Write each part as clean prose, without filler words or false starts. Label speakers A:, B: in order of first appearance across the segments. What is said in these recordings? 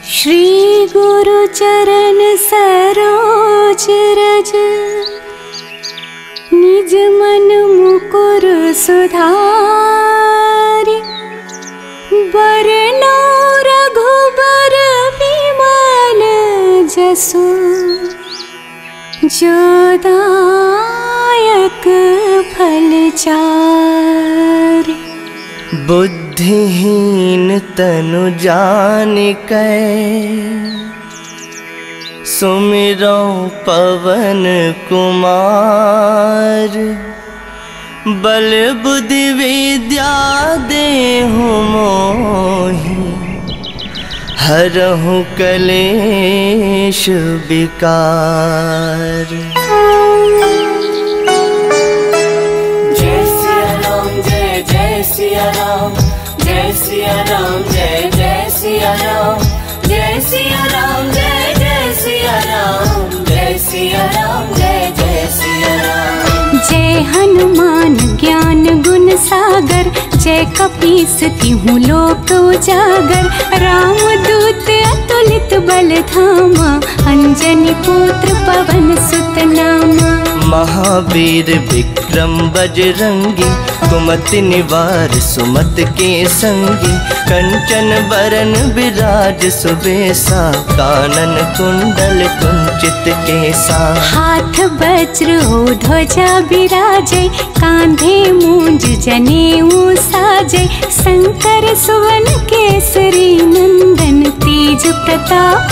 A: श्री गुरु चरण सरोज रज, निज मन मुकुर सुधारि। बरनौ रघुबर विमल जसु, जो दायक फल चारि।
B: बुद्धिहीन तनु जानिकै, सुमिरौ पवन कुमार। बल बुद्धि विद्या देहु मोहि, हरहु कलेश विकार।
C: जय सिया राम, जय जय सिया राम, जय सिया राम, जय जय सिया राम, जय सिया राम, जय जय सिया राम, जय सिया राम, जय जय सिया राम।
A: जय हनुमान ज्ञान गुण सागर, जय कपीस तिहुँ लोक उजागर। राम दूत अतुलित बल धामा, अंजनी पुत्र पवन सुत नामा।
B: महावीर विक्रम बजरंगी, कुमति निवार सुमत के संगी। कंचन बरन विराज सुबेसा, कानन कुंडल कुंचित केसा। हाथ वज्र हो ध्वजा बिराजे, कांधे मूंज जनेऊ साजे। शंकर सुवन केसरी नंदन, तेज प्रताप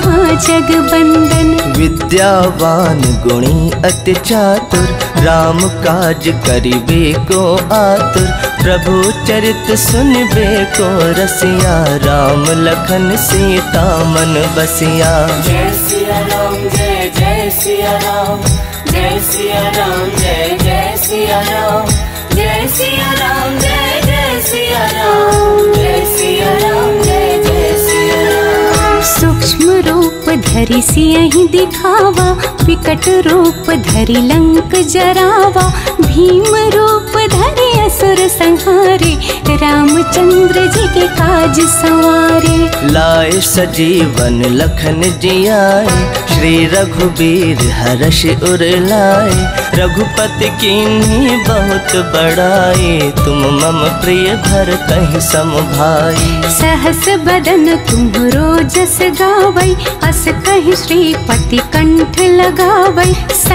B: महाजगबंदन। विद्यावान गुणी अति चातुर, राम काज करिबे को आतुर। प्रभु चरित सुनबे को रसिया, राम लखन सीता मन बसिया।
C: जय सिया राम, जय जय सिया राम, जय सिया राम, जय जय सिया राम, जय सिया राम, जय जय सिया राम, जय सिया राम, जय जय सिया राम।
A: सूक्ष्म रूप धरि सियहि दिखावा, विकट रूप धरि लंक जरावा। भीम रूप धरि असुर संहारे, रामचंद्र जी के काज संवारे। लाए सजीवन लखन जियाए, श्री रघुबीर हर्ष उर लाए। रघुपति कीन्ही बहुत बड़ाई, तुम मम प्रिय भरतहि सम भाई। सहस बदन तुम्हरो जस गावै, अस कहि श्रीपति कंठ लगावै।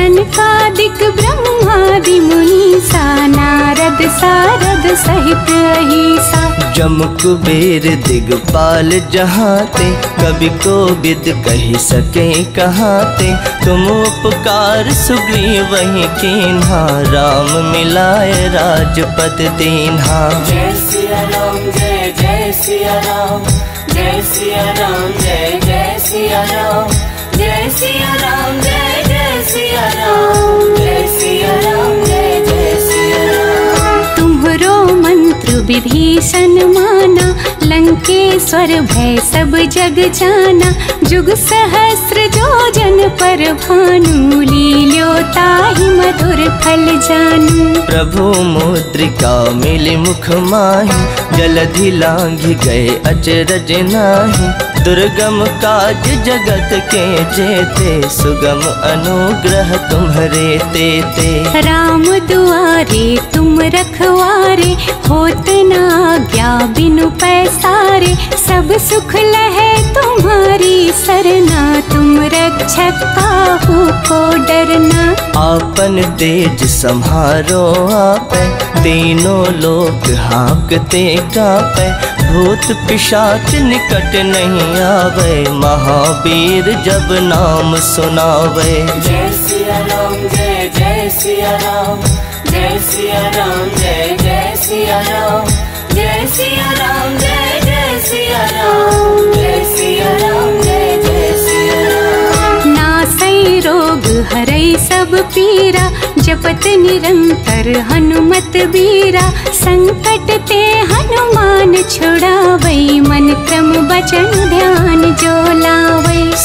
A: सनकादिक ब्रह्मादि मुनीसा, नारद सारद सहित अहिसा। जम कुबेर दिगपाल जहाते, कवि कोविद कहि सके कहाते। तुम उपकार सुग्रीवहि कीन्हा, राम मिलाए राजपद दीन्हा।
C: जय सिया राम, जय जय सिया राम, जय सिया राम, जय जय सिया राम, जय सिया राम, जय जय सिया राम, जय सिया राम, जय जय सिया राम।
A: तुम्हरो मंत्र विभीषण माना, लंकेश्वर भय सब जग जाना। जुग सहस्र जो जन पर भानु, लील्यो ताहि मधुर फल जानू। प्रभु मुद्रिका मिली मुख माहि, जलधि लांघि गए अचरज नाहि। दुर्गम काज जगत के जेते, सुगम अनुग्रह तुम्हरे तेते। राम दुआरे तुम रखवारे, होत न आज्ञा बिनु पैसारे। सब सुख लहे तुम्हारी सरना, तुम रक्षक काहू को डरना। आपन तेज सम्हारो आपै, तीनों लोक हाँकते कांपै। भूत पिशाच निकट नहीं आवे, महावीर जब नाम सुनावे।
C: जय सिया राम, जय जय सिया राम, जय सिया राम, जय जय सिया राम, जय सिया राम, जय जय सिया राम, जय सिया राम, जय जय सिया राम।
A: नासै रोग हरै सब पीरा, जपत निरंतर हनुमत बीरा। संकट ते हनुमान छुड़ावै, मन क्रम बचन ध्यान जो लावै।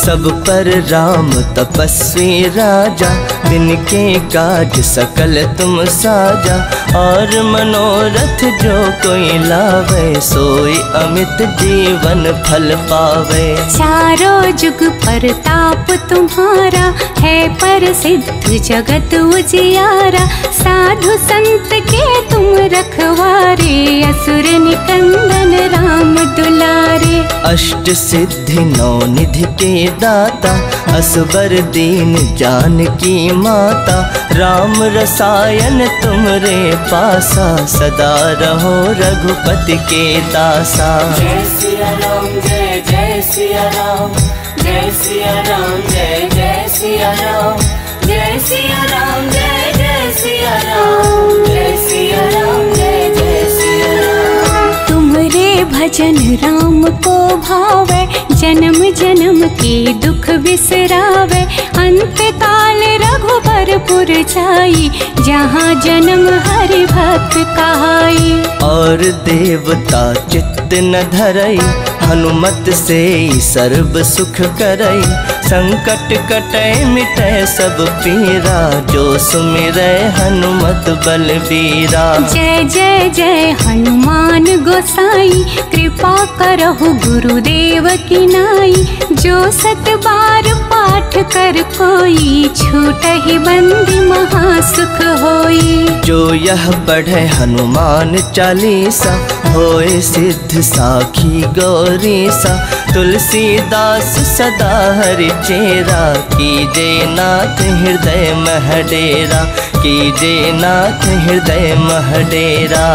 B: सब पर राम तपस्वी राजा, दिन के काज सकल तुम साजा। और मनोरथ जो कोई लावे, सोई अमित जीवन फल पावे।
A: चारों जुग परताप तुम्हारा, है प्रसिद्ध जगत उजियारा। साधु संत के तुम रखवारे, असुर निकंदन राम दुलारे।
B: अष्ट सिद्धि नौ निधि के दाता, असबर दीन जानकी माता। राम रसायन तुमरे पासा, सदा रहो रघुपति के दासा।
C: जय सिया राम जय जय सिया राम, जय सिया राम जय जय सिया राम, जय सिया राम जय जय सिया राम, जय सिया राम जय जय सिया राम।
A: तुमरे भजन राम को भावे, जन्म जन्म के दुख बिसरावे। अंत काल रघुबरपुर जाई, जहाँ जन्म हरि भक्त कहाई।
B: और देवता चित्त न धरई, हनुमत से सर्व सुख करई। संकट कटै मिटै सब पीरा, जो सुमिरै हनुमत बलबीरा।
A: जय जय जय हनुमान गोसाई, कृपा करहु गुरुदेव की नाई। जो सत बार पाठ कर कोई, छूटहि बंदी महासुख होई।
B: जो यह पढ़े हनुमान चालीसा, होए सिद्ध साखी गौरीसा। तुलसीदास सदा हरि चेरा, कीजे नाथ हृदय मह डेरा, कीजे नाथ हृदय मह डेरा।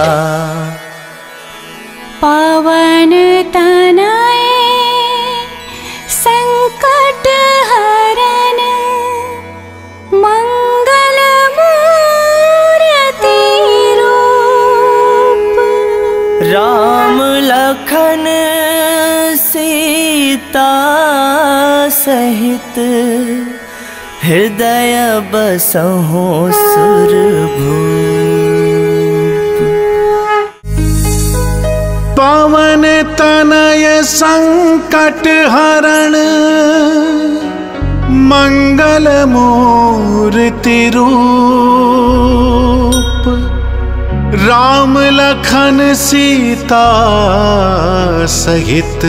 A: पवन तनय संकट हरन, मंगल मूर्ति रूप।
B: राम लखन सीता सहित, हृदय बसहु सुरभूप।
D: पवन तनय संकट हरण, मंगल मूर्ति रूप। राम लखन सीता सहित,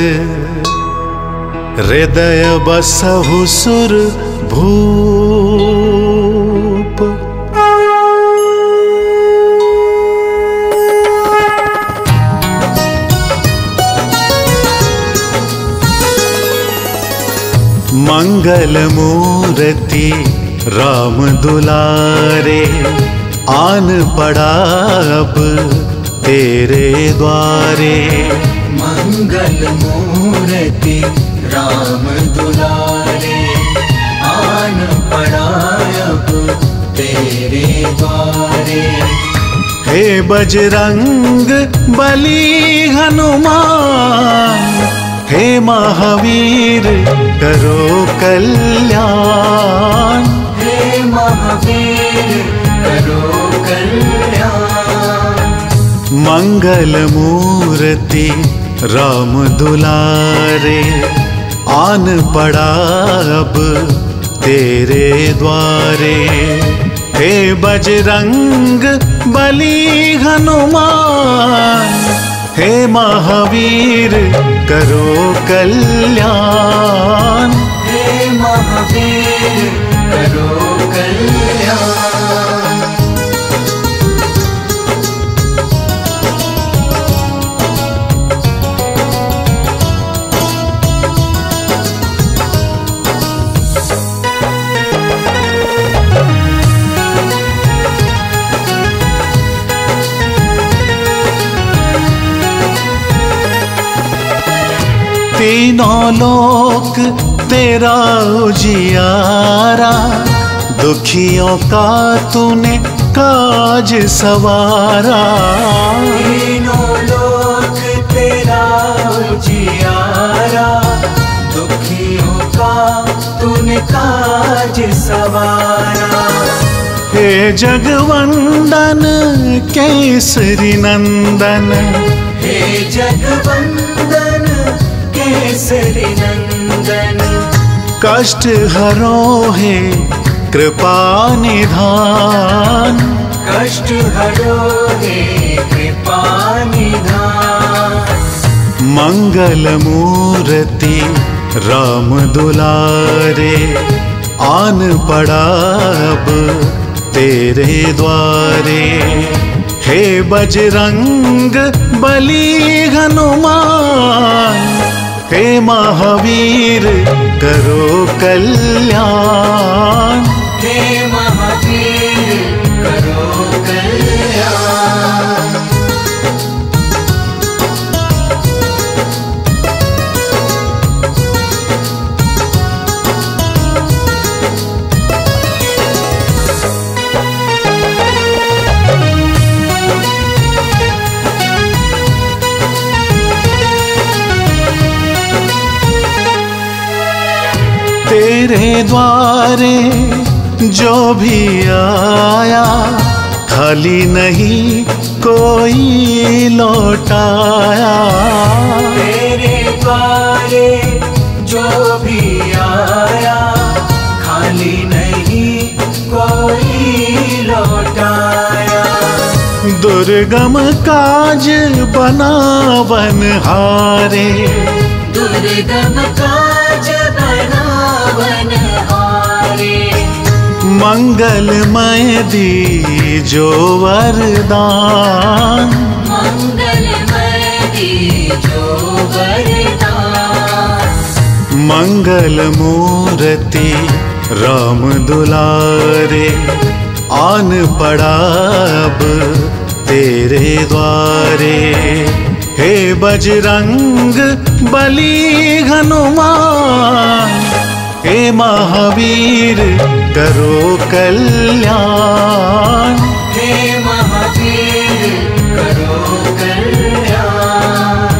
D: हृदय बसहु सुर भूप। मंगल मूर्ति राम दुलारे, आन पड़ा अब तेरे द्वारे।
E: मंगल मूर्ति राम दुलारे, आन पड़ा अब तेरे द्वारे।
D: हे बजरंग बली हनुमान, हे महावीर करो कल्याण।
E: हे महावीर करो कल्याण।
D: मंगल मूर्ति राम दुलारे, आन पड़ा अब तेरे द्वारे। हे बजरंग बली हनुमान, हे महावीर करो कल्याण।
E: हे महावीर करो कल्याण।
D: तीनों लोक तेरा उजियारा, दुखियों का तूने काज सवारा।
E: तीनों लोक तेरा उजियारा, दुखियों का तूने काज सवारा।
D: हे जगवंदन केसरी नंदन,
E: हे जगवंदन केसरी नंदन।
D: कष्ट हरो हे कृपा निधान,
E: कष्ट हरो हे कृपा निधान।
D: मंगल मूर्ति राम दुलारे, आन पड़ा अब तेरे द्वारे। हे बजरंग बली हनुमान, हे महावीर करो कल्याण।
E: हे महावीर करो कल्याण।
D: तेरे द्वारे जो भी आया, खाली नहीं कोई लौटाया।
E: तेरे द्वारे जो भी आया, खाली नहीं कोई लौटाया।
D: दुर्गम काज बनावन हारे,
E: दुर्गम काज बनावन हारे।
D: मंगलमय दीजो वरदान,
E: मंगलमय दीजो वरदान।
D: मंगल मूर्ति राम दुलारे, आन पड़ा अब तेरे द्वारे। हे बजरंग बली हनुमान, हे महावीर करो कल्याण।
E: हे महावीर करो कल्याण।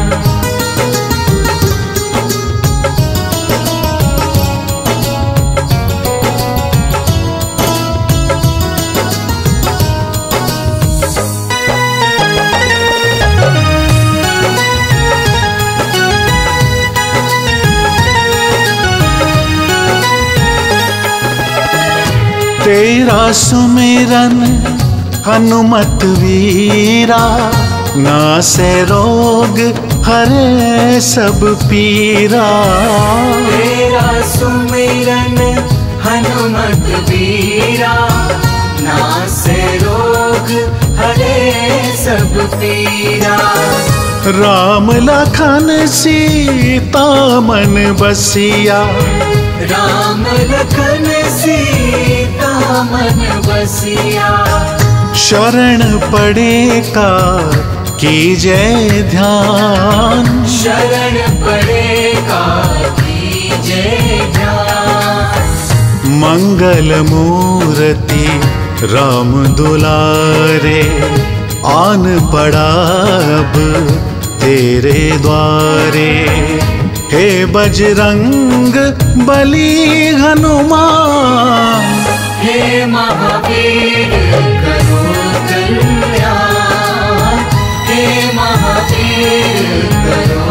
D: तेरा सुमिरन हनुमत वीरा, नासे रोग हरे सब पीरा।
E: तेरा सुमिरन हनुमत वीरा, नासे रोग हरे सब पीरा।
D: राम लखन सीता मन बसिया,
E: राम लखन सीता मन बसिया।
D: शरण पड़े का कीजय ध्यान,
E: शरण पड़े का कीजय ध्यान।
D: मंगल मूर्ति राम दुलारे, आन पड़ा अब तेरे द्वारे। हे बजरंग बली हनुमान,
E: हे महावीर करो कल्याण। हे महावीर करो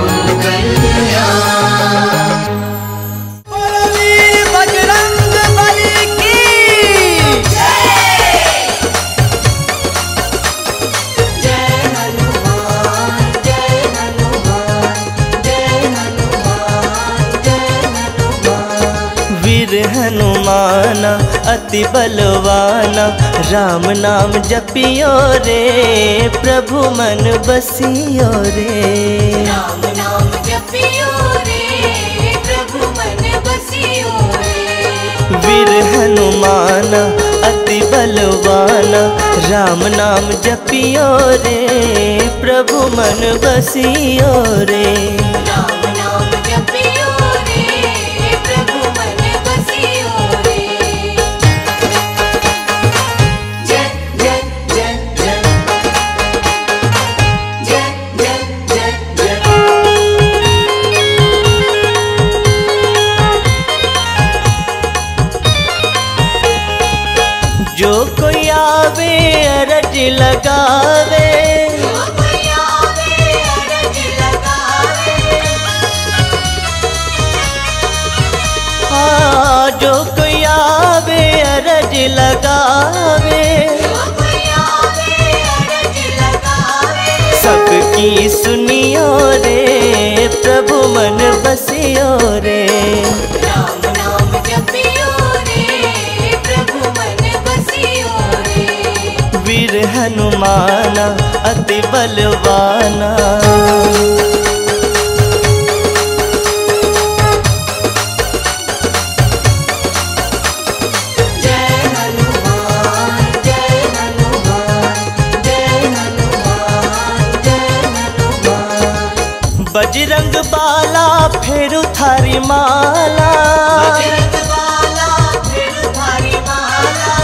E: कल्याण।
B: बजरंग बली की हनुमान अति बलवाना, राम नाम जपियो रे, प्रभु मन बसियो रे।
A: राम नाम जपियो रे, प्रभु मन बसियो रे।
B: वीर हनुमान अति बलवाना, राम नाम जपियो रे, प्रभु मन बसियो रे।
A: राम नाम जपियो रे, प्रभु मन बसियो रे। जय जय जय जय जय जय जय जय।
B: जो कोई आवे अरज लगावे,
A: जो कोई आवे अरज लगावे।
B: हाँ जो कोई आवे अरज लगावे, सबकी सुनियो रे प्रभु मन बसियो रे।
C: राम नाम जपियो रे प्रभु मन बसियो रे।
B: वीर हनुमाना अति बलवाना, बजरंग बाला फेरू थारी माला,
C: बजरंग बाला फेरू थारी माला।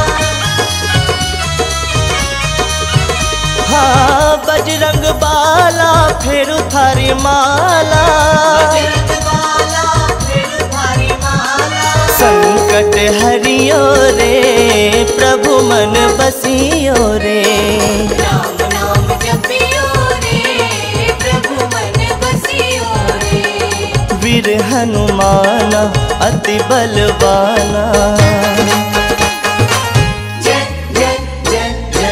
B: हाँ बजरंग बाला फेरू थारी माला,
C: बजरंग बाला फेरू थारी माला।
B: संकट हरियो रे प्रभु मन बसियो रे।
C: राम नाम जपियो रे प्रभु मन बसियो रे।
B: वीर हनुमाना अति बलवाना,
C: जय जय जय जय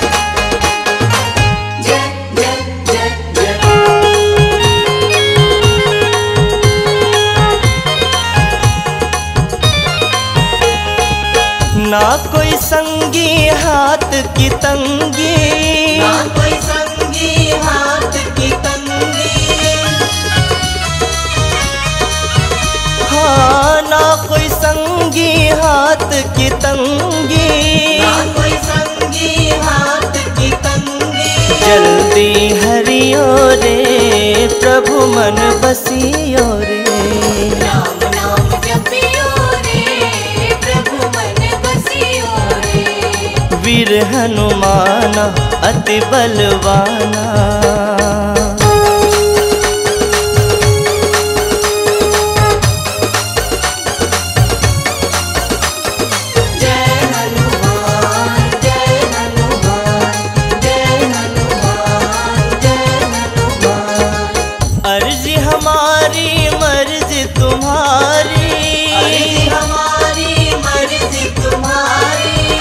C: जय जय जय जय।
B: ना कोई संगी हाथ की तंगी,
C: ना कोई संगी हाथ की तंगी।
B: हाँ ना कोई संगी हाथ की तंगी,
C: ना कोई संगी हाथ की तंगी।
B: जल्दी हरियो रे प्रभु मन बसियो रे।
C: राम नाम जपियो रे प्रभु मन बसियो रे।
B: वीर हनुमाना अति बलवाना,
C: जय हनुमान जय हनुमान जय हनुमान जय हनुमान।
B: अर्जी हमारी मर्जी तुम्हारी,
C: अर्जी हमारी मर्जी तुम्हारी।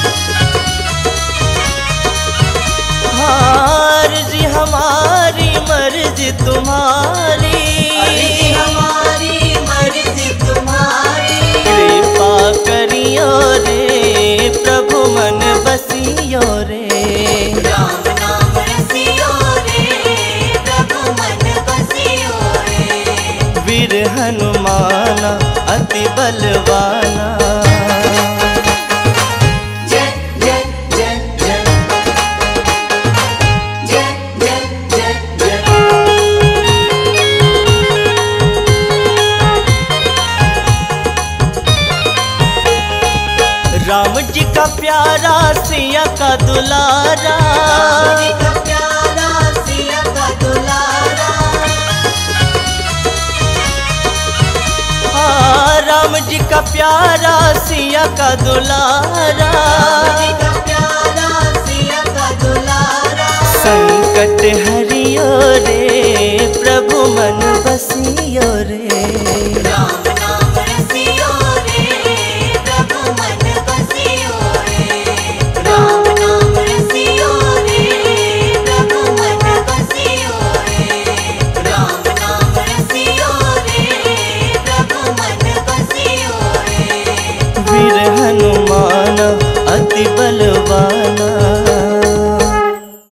B: हाँ अर्जी हमारी मर्जी तुम्हारी,
C: अर्जी हमारी मर्जी तुम्हारी।
B: कृपा करियो रे प्रभु मन बसियो रे।
C: राम नाम रसियो रे प्रभु मन बसियो रे।
B: वीर हनुमाना अति बलवाना,
C: जय जय जय जय जय जय जय जय।
B: राम जी का प्यारा सिया का दुलारा,
C: राम जी का प्यारा सिया का दुलारा।
B: हाँ राम जी का प्यारा सिया का दुलारा,
C: राम जी का प्यारा सिया का दुलारा।
B: संकट हरियो रे प्रभु मन बसियो रे।